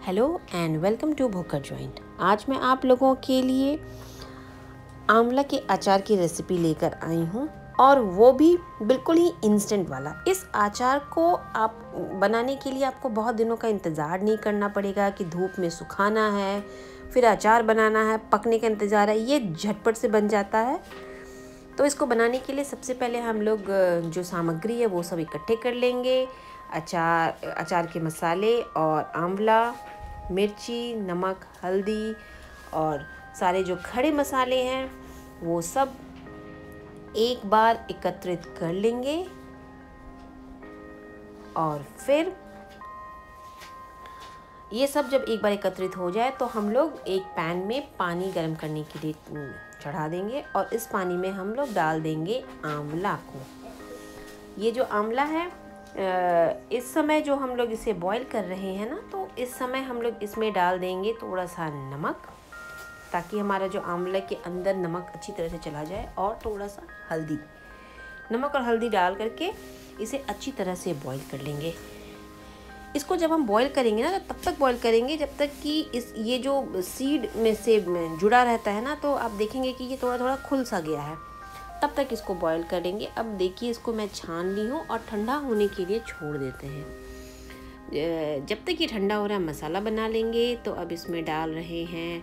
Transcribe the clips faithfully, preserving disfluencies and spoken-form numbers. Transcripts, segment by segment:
Hello and welcome to Bhukkad joint. आज मैं आप लोगों के लिए आंवला के अचार की रेसिपी लेकर आई हूँ, और वो भी बिल्कुल ही इंस्टेंट वाला। इस अचार को आप बनाने के लिए आपको बहुत दिनों का इंतज़ार नहीं करना पड़ेगा कि धूप में सुखाना है, फिर अचार बनाना है, पकने का इंतज़ार है। ये झटपट से बन जाता है। तो इसको बनाने के लिए सबसे पहले हम लोग जो सामग्री है वो सब इकट्ठे कर लेंगे। अचार अचार के मसाले और आंवला, मिर्ची, नमक, हल्दी और सारे जो खड़े मसाले हैं वो सब एक बार एकत्रित कर लेंगे। और फिर ये सब जब एक बार एकत्रित हो जाए तो हम लोग एक पैन में पानी गर्म करने के लिए चढ़ा देंगे, और इस पानी में हम लोग डाल देंगे आंवला को। ये जो आंवला है, इस समय जो हम लोग इसे बॉईल कर रहे हैं ना, तो इस समय हम लोग इसमें डाल देंगे थोड़ा सा नमक, ताकि हमारा जो आंवला के अंदर नमक अच्छी तरह से चला जाए, और थोड़ा सा हल्दी। नमक और हल्दी डाल करके इसे अच्छी तरह से बॉईल कर लेंगे। इसको जब हम बॉईल करेंगे ना, तो तब तक बॉईल करेंगे जब तक कि इस ये जो सीड में से जुड़ा रहता है ना, तो आप देखेंगे कि ये थोड़ा थोड़ा खुल सा गया है। तब तक इसको बॉईल करेंगे। अब देखिए, इसको मैं छान ली हूँ और ठंडा होने के लिए छोड़ देते हैं। जब तक ये ठंडा हो रहा है मसाला बना लेंगे। तो अब इसमें डाल रहे हैं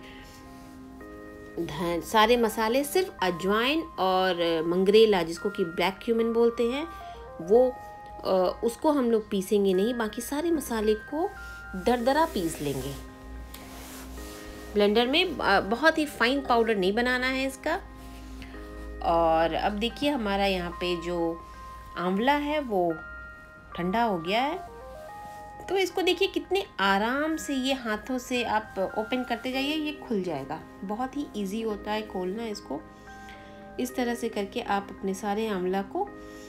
धन सारे मसाले। सिर्फ अजवाइन और मंगरेला, जिसको कि ब्लैक क्यूमिन बोलते हैं, वो उसको हम लोग पीसेंगे नहीं। बाकी सारे मसाले को दरदरा पीस लेंगे ब्लेंडर में। बहुत ही फाइन पाउडर नहीं बनाना है इसका। और अब देखिए, हमारा यहाँ पे जो आंवला है वो ठंडा हो गया है। तो इसको देखिए कितने आराम से ये हाथों से आप ओपन करते जाइए, ये खुल जाएगा। बहुत ही इजी होता है खोलना इसको। इस तरह से करके आप अपने सारे आंवला को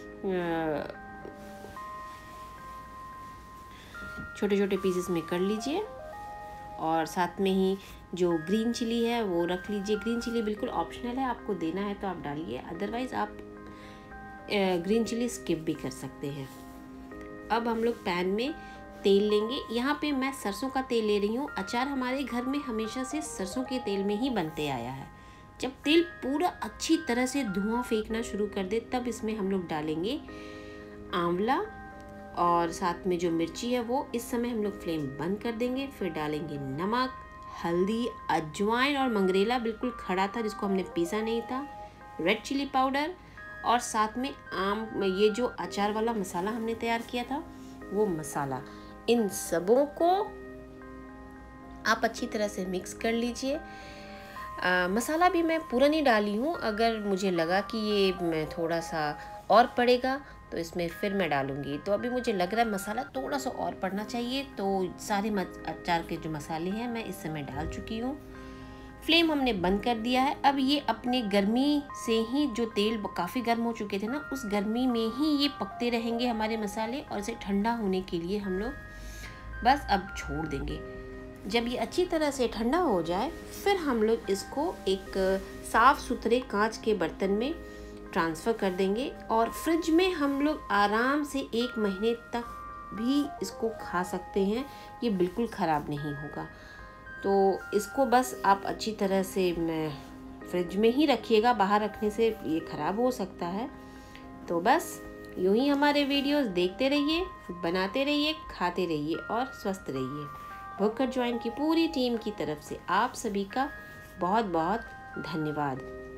छोटे छोटे पीसेस में कर लीजिए। और साथ में ही जो ग्रीन चिली है वो रख लीजिए। ग्रीन चिली बिल्कुल ऑप्शनल है, आपको देना है तो आप डालिए, अदरवाइज़ आप ग्रीन चिली स्किप भी कर सकते हैं। अब हम लोग पैन में तेल लेंगे। यहाँ पे मैं सरसों का तेल ले रही हूँ। अचार हमारे घर में हमेशा से सरसों के तेल में ही बनते आया है। जब तेल पूरा अच्छी तरह से धुआं फेंकना शुरू कर दे, तब इसमें हम लोग डालेंगे आंवला, और साथ में जो मिर्ची है वो। इस समय हम लोग फ्लेम बंद कर देंगे। फिर डालेंगे नमक, हल्दी, अजवाइन और मंगरेला बिल्कुल खड़ा था, जिसको हमने पीसा नहीं था, रेड चिली पाउडर, और साथ में आम ये जो अचार वाला मसाला हमने तैयार किया था वो मसाला। इन सबों को आप अच्छी तरह से मिक्स कर लीजिए। मसाला भी मैं पूरा नहीं डाली हूँ। अगर मुझे लगा कि ये मैं थोड़ा सा और पड़ेगा तो इसमें फिर मैं डालूँगी। तो अभी मुझे लग रहा है मसाला थोड़ा सा और पड़ना चाहिए। तो सारे अचार के जो मसाले हैं मैं इस समय डाल चुकी हूँ। फ्लेम हमने बंद कर दिया है। अब ये अपने गर्मी से ही, जो तेल काफ़ी गर्म हो चुके थे ना, उस गर्मी में ही ये पकते रहेंगे हमारे मसाले, और इसे ठंडा होने के लिए हम लोग बस अब छोड़ देंगे। जब ये अच्छी तरह से ठंडा हो जाए, फिर हम लोग इसको एक साफ़ सुथरे कांच के बर्तन में ट्रांसफ़र कर देंगे, और फ्रिज में हम लोग आराम से एक महीने तक भी इसको खा सकते हैं। ये बिल्कुल ख़राब नहीं होगा। तो इसको बस आप अच्छी तरह से फ्रिज में ही रखिएगा, बाहर रखने से ये ख़राब हो सकता है। तो बस यूँ ही हमारे वीडियोस देखते रहिए, बनाते रहिए, खाते रहिए और स्वस्थ रहिए। भुक्कड़ जॉइंट की पूरी टीम की तरफ से आप सभी का बहुत बहुत धन्यवाद।